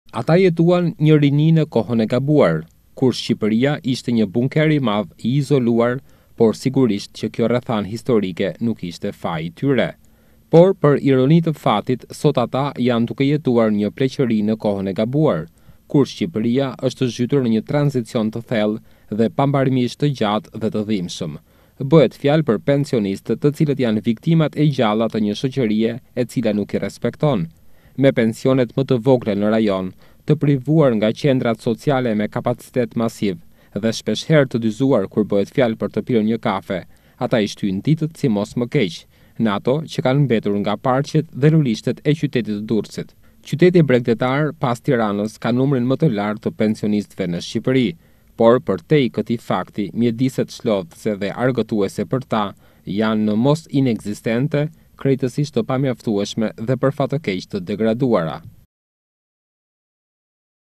Ata jetuan një rini në kohën e gabuar, kur Shqipëria ishte një bunker i madh i izoluar, por sigurisht që kjo rrethan historike nuk ishte faji i tyre. Por për ironi të fatit, sot ata janë duke jetuar një pleqëri në kohën e gabuar, kur Shqipëria është zhytur në një tranzicion të thellë dhe pambarëmisht të gjatë dhe të dhimbshëm. Bëhet fjalë për pensionistët, të cilët janë viktimat e gjalla të një shoqërie e cila nuk i respekton, me pensionet më të vogla në rajon, të privuar nga qendrat sociale me kapacitet masiv dhe shpeshherë të dyzuar kur bëhet fjalë për të pirë një kafe, ata i shtyjnë ditët si mos më keq, në ato që kanë mbetur nga parqet dhe lulishtet e qytetit të Durrësit. Qyteti bregdetar pas Tiranës ka numrin më të lartë të pensionistëve në Shqipëri, por përtej këtij fakti, mjediset shlodhëse dhe argëtuese për ta janë në mos inekzistente, krejtësisht të pamjaftueshme dhe për fat të keq të degraduara.